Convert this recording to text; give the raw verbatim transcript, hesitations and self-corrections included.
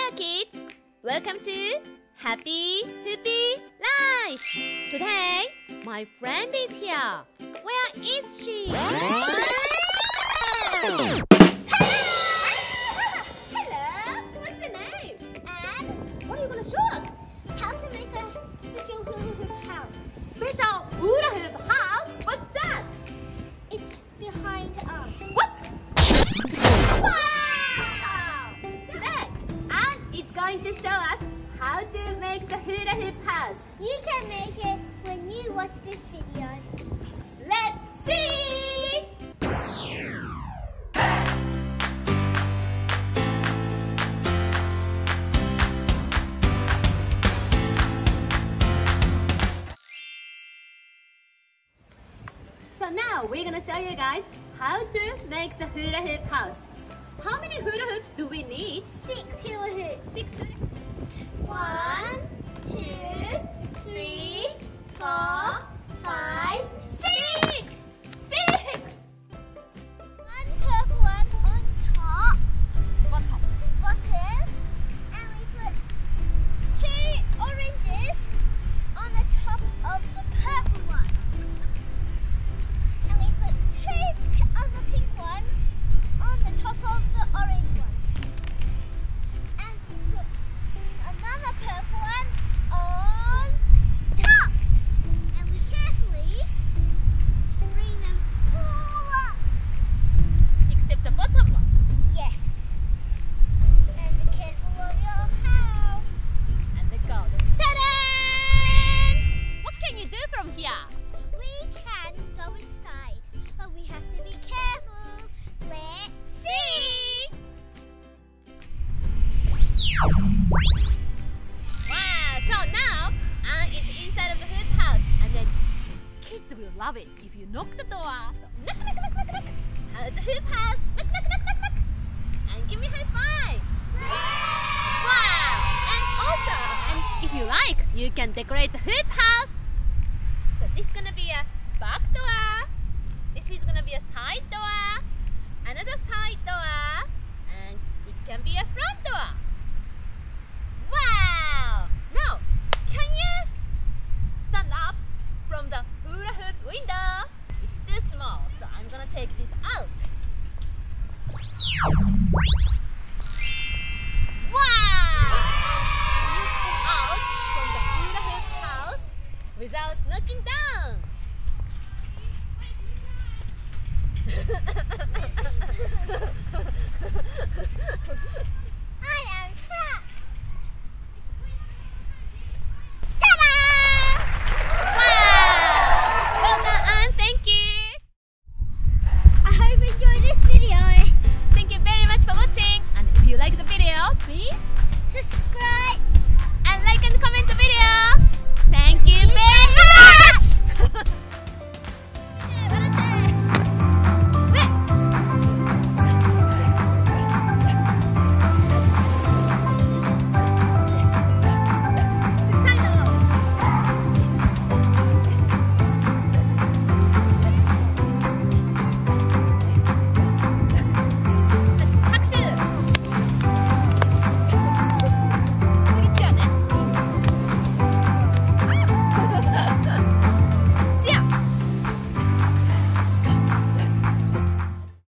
Hello kids! Welcome to Happy Hoopy Life! Today, my friend is here. Where is she? Hello! Hello! What's your name? And what are you going to show us? How to make a special hula hoop house. Special hula hoop house? What's that? It's behind us. What? Wow! Today, Anne is going to show us how to make the hula hoop house. You can make it when you watch this video. Let's see! So now we're gonna show you guys how to make the hula hoop house. How many hula hoops do we need? Six hula hoops. Six. One, two, three, four, five, Six! Six! one purple one on top, Bottom. bottom, and we put two oranges on the top of the purple one. And we put two other pink ones on the top of the orange ones. And we put another purple one on top. And we carefully bring them all up. Except the bottom one. Yes. And be careful of your house. And the golden. Ta-da! What can you do from here? We can go inside, but we have to be careful. Let's see. Wow, so now Anne is inside of the hoop house, and then kids will love it if you knock the door. So, knock, knock, knock, knock, knock. How's the hoop house? Knock, knock, knock, knock, knock. And give me a high five. Wow! And also, and if you like, you can decorate the hoop house. So this is gonna be a back door. This is gonna be a side door. Another side door, and it can be a front door.